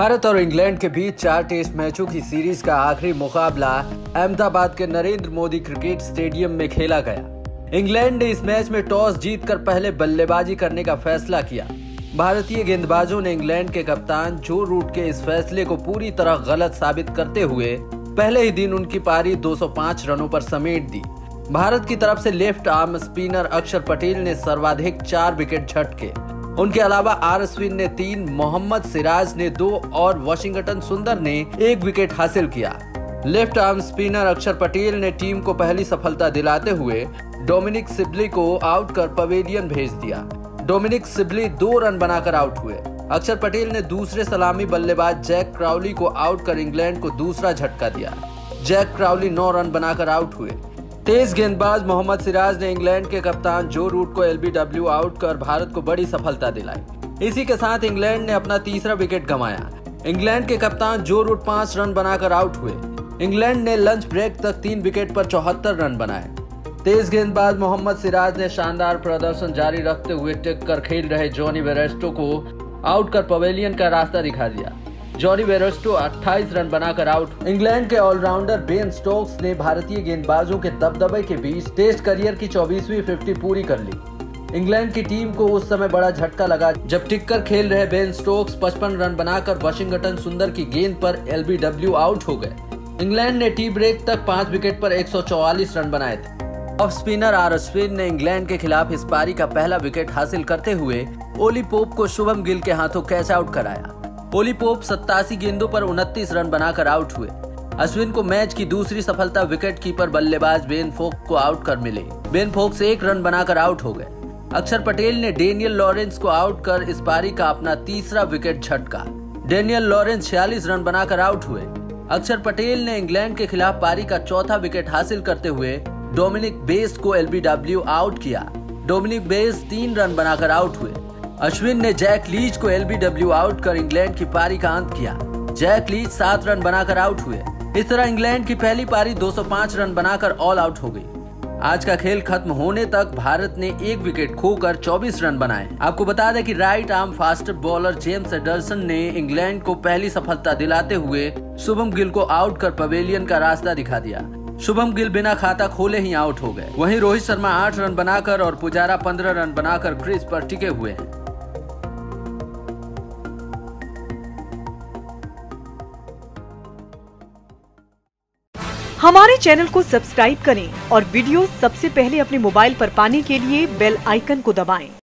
भारत और इंग्लैंड के बीच 4 टेस्ट मैचों की सीरीज का आखिरी मुकाबला अहमदाबाद के नरेंद्र मोदी क्रिकेट स्टेडियम में खेला गया। इंग्लैंड ने इस मैच में टॉस जीतकर पहले बल्लेबाजी करने का फैसला किया। भारतीय गेंदबाजों ने इंग्लैंड के कप्तान जो रूट के इस फैसले को पूरी तरह गलत साबित करते हुए पहले ही दिन उनकी पारी 205 रनों पर समेट दी। भारत की तरफ से लेफ्ट आर्म स्पिनर अक्षर पटेल ने सर्वाधिक 4 विकेट झटके। उनके अलावा आर अश्विन ने 3, मोहम्मद सिराज ने 2 और वाशिंगटन सुंदर ने 1 विकेट हासिल किया। लेफ्ट आर्म स्पिनर अक्षर पटेल ने टीम को पहली सफलता दिलाते हुए डोमिनिक सिबली को आउट कर पवेलियन भेज दिया। डोमिनिक सिबली 2 रन बनाकर आउट हुए। अक्षर पटेल ने दूसरे सलामी बल्लेबाज जैक क्राउली को आउट कर इंग्लैंड को दूसरा झटका दिया। जैक क्राउली 9 रन बनाकर आउट हुए। तेज गेंदबाज मोहम्मद सिराज ने इंग्लैंड के कप्तान जो रूट को एलबीडब्ल्यू आउट कर भारत को बड़ी सफलता दिलाई। इसी के साथ इंग्लैंड ने अपना तीसरा विकेट गंवाया। इंग्लैंड के कप्तान जो रूट 5 रन बनाकर आउट हुए। इंग्लैंड ने लंच ब्रेक तक 3 विकेट पर 74 रन बनाए। तेज गेंदबाज मोहम्मद सिराज ने शानदार प्रदर्शन जारी रखते हुए टिक कर खेल रहे जॉनी बेयरस्टो को आउट कर पवेलियन का रास्ता दिखा दिया। जॉनी बेयरस्टो 28 रन बनाकर आउट। इंग्लैंड के ऑलराउंडर बेन स्टोक्स ने भारतीय गेंदबाजों के दबदबे के बीच टेस्ट करियर की 24वीं 50 पूरी कर ली। इंग्लैंड की टीम को उस समय बड़ा झटका लगा जब टिककर खेल रहे बेन स्टोक्स 55 रन बनाकर वाशिंगटन सुंदर की गेंद पर एलबीडब्ल्यू आउट हो गए। इंग्लैंड ने टी ब्रेक तक 5 विकेट पर 144 रन बनाए थे। ऑफ स्पिनर आर अश्विन ने इंग्लैंड के खिलाफ इस पारी का पहला विकेट हासिल करते हुए ओली पोप को शुभम गिल के हाथों कैच आउट कराया। ओली पोप 87 गेंदों पर 29 रन बनाकर आउट हुए। अश्विन को मैच की दूसरी सफलता विकेट कीपर बल्लेबाज बेन फोक्स को आउट कर मिली। बेन फोक्स 1 रन बनाकर आउट हो गए। अक्षर पटेल ने डेनियल लॉरेंस को आउट कर इस पारी का अपना तीसरा विकेट झटका। डेनियल लॉरेंस 46 रन बनाकर आउट हुए। अक्षर पटेल ने इंग्लैंड के खिलाफ पारी का चौथा विकेट हासिल करते हुए डोमिनिक बेस को एलबीडब्ल्यू आउट किया। डोमिनिक बेस 3 रन बनाकर आउट हुए। अश्विन ने जैक लीच को एलबीडब्ल्यू आउट कर इंग्लैंड की पारी का अंत किया। जैक लीच 7 रन बनाकर आउट हुए। इस तरह इंग्लैंड की पहली पारी 205 रन बनाकर ऑल आउट हो गई। आज का खेल खत्म होने तक भारत ने 1 विकेट खोकर 24 रन बनाए। आपको बता दें कि right arm fast bowler James Anderson ने इंग्लैंड को पहली सफलता दिलाते हुए शुभम गिल को आउट कर पवेलियन का रास्ता दिखा दिया। शुभम गिल बिना खाता खोले ही आउट हो गए। वहीं रोहित शर्मा 8 रन बनाकर और पुजारा 15 रन बनाकर क्रीज पर टिके हुए हैं। हमारे चैनल को सब्सक्राइब करें और वीडियो सबसे पहले अपने मोबाइल पर पाने के लिए बेल आइकन को दबाएं।